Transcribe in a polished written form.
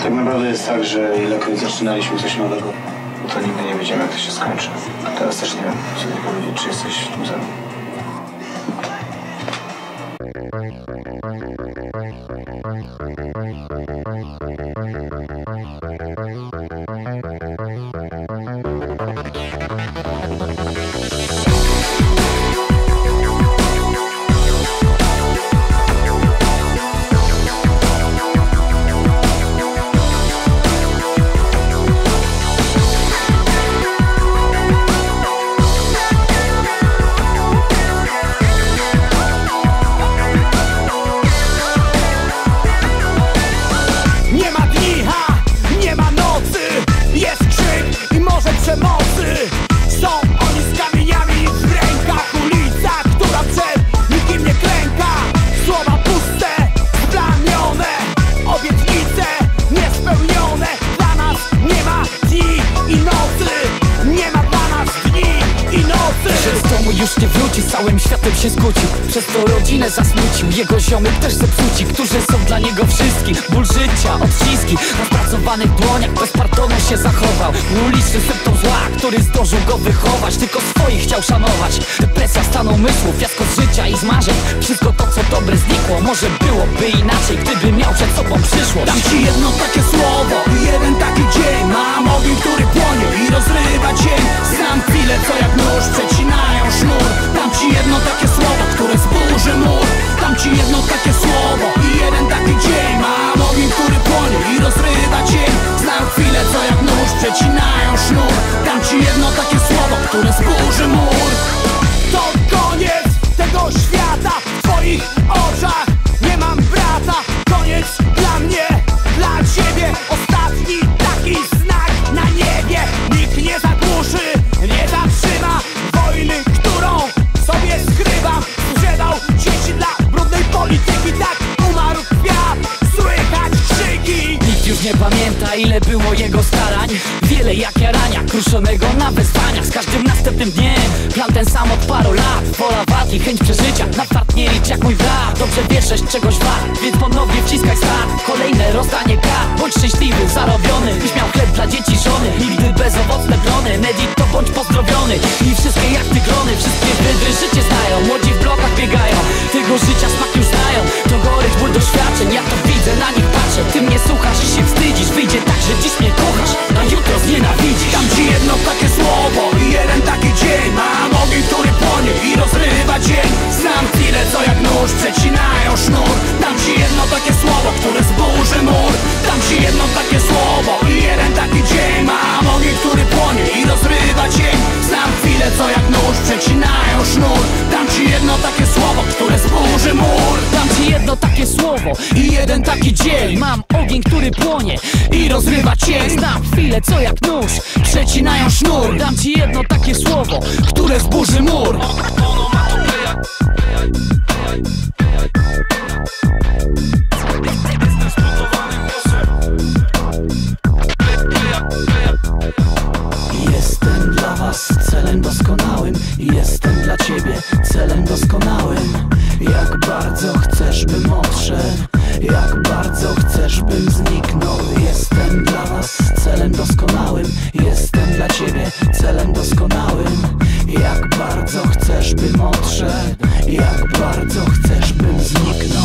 Tak naprawdę jest tak, że ilekroć zaczynaliśmy coś nowego, to nigdy nie wiedziemy, jak to się skończy. Teraz też nie wiem, co mi powiedzieć, czy jesteś w tym ze mną. Są oni z kamieniami w rękach, ulica, która przed nikim nie klęka. Słowa puste, splamione, obietnice niespełnione. Dla nas nie ma dni i nocy, nie ma dla nas dni i nocy. Że z domu już nie wróci, z całym światem się skłócił. Przez to rodzinę zasmucił, jego ziomek też zepsuci, którzy są dla niego wszystkim. Ból życia, odciski na spracowanych dłoniach, bez pardonu się zachował. Uliczny symptom zła, który zdążył go wychować, tylko swoich chciał szanować. Depresja stanu umysłu, fiasko z życia i z marzeń. Wszystko to co dobre znikło, może byłoby inaczej, gdyby miał przed sobą przyszłość. Dam ci jedno takie słowo i jeden taki dzień. Mam ogień, który płonie i rozrywa dzień. Znam chwile, co jak nóż przecinają sznur. Dam ci jedno takie słowo, które zburzy mur. Dam ci jedno takie słowo i jeden taki dzień. Mam ogień, który płonie i rozrywa dzień. Znam chwile, co jak nóż przecinają sznur. Dam ci jedno takie słowo, które zburzy mur. To koniec tego świata w twoich oczach. Nie mam brata, koniec dla mnie, dla ciebie. Ostatni taki znak na niebie. Nikt nie zagłuszy, nie zatrzyma wojny, którą sobie skrywam. Sprzedał dzieci dla brudnej polityki. Tak umarł kwiat, słychać krzyki. Nikt już nie pamięta, ile było jego starań. Wiele jak jarania, kruszonego na wezwaniach. Z każdym następnym dniem plan ten sam od paru lat. Wola walki, chęć przeżycia, na fart nie licz jak mój brat. Dobrze wiesz, że czegoś wart, więc ponownie wciskaj start. Kolejne rozdanie kart, bądź szczęśliwy, zarobiony, byś miał chleb dla dzieci, żony. Nigdy bezowocne plony, Nedit to bądź pozdrowiony. I wszystkie jachty grony, wszystkie wydry życie znają. Młodzi w blokach biegają, tego życia smak już znają. To gorycz, ból doświadczeń, ja to widzę, na nich patrzę. Ty mnie słuchasz i się wstydzisz, wyjdzie tak, że dziś mnie kochasz, na jutro znienawidzisz. Dam ci jedno takie słowo i jeden taki dzień. Mam ogień, który płonie i rozrywa dzień. Znam chwile, co jak nóż przecinają sznur. Dam ci jedno takie słowo, które zburzy mur. Dam ci jedno takie słowo i jeden taki dzień. Mam ogień, który płonie i rozrywa dzień. Znam chwile, co jak nóż przecinają sznur. Dam ci jedno takie słowo, które zburzy mur. Dam ci jedno takie słowo I jeden taki dzień. Mam ogień, który płonie I rozrywa cień. Znam chwilę, co jak nóż Przecinają sznur. Dam ci jedno takie słowo, które zburzy mur. Jestem dla was celem doskonałym. Jestem dla ciebie celem doskonałym. Jak bardzo chcesz, bym odszedł, jak bardzo chcesz, bym zniknął. Jestem dla was celem doskonałym. Jestem dla ciebie celem doskonałym. Jak bardzo chcesz, bym odszedł, jak bardzo chcesz, bym zniknął.